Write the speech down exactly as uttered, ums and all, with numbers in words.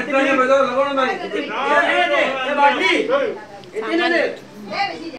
इतने बजाओ लगो ना भाई। ये दे ये बाटली इतने दे।